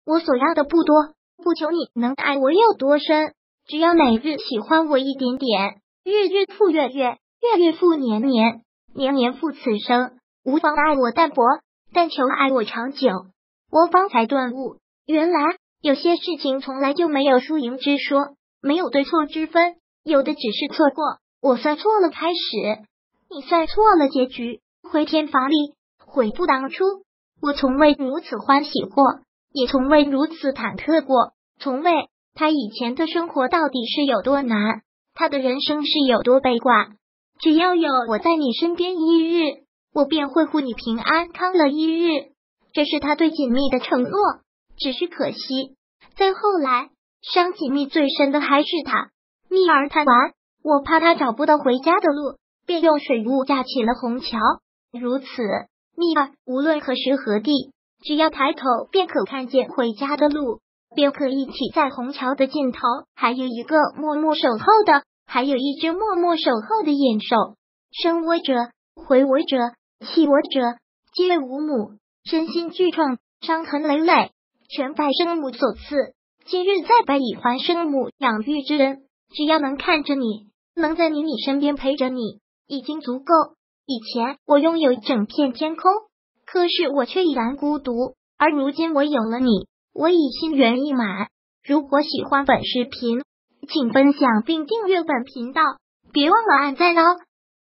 我所要的不多，不求你能爱我有多深，只要每日喜欢我一点点，日日复月月，月月复年年，年年复此生。无妨爱我淡薄，但求爱我长久。我方才顿悟，原来有些事情从来就没有输赢之说，没有对错之分，有的只是错过。我算错了开始，你算错了结局，回天乏力，悔不当初。我从未如此欢喜过，也从未如此忐忑过，从未。他以前的生活到底是有多难，他的人生是有多悲挂。只要有我在你身边一日，我便会护你平安康乐一日，这是他对锦觅的承诺。只是可惜，再后来伤锦觅最深的还是他。蜜儿谈完，我怕他找不到回家的路，便用水雾架起了虹桥。如此，蜜儿无论何时何地，只要抬头便可看见回家的路，便可一起在虹桥的尽头，还有一个默默守候的，还有一只默默守候的眼手。生我者，毁我者，弃我者，皆无母。身心俱创，伤痕累累，全拜生母所赐。今日再拜以还生母养育之恩，只要能看着你，能在你身边陪着你，已经足够。以前我拥有整片天空，可是我却已然孤独，而如今我有了你，我已心圆意满。如果喜欢本视频，请分享并订阅本频道，别忘了按赞哦。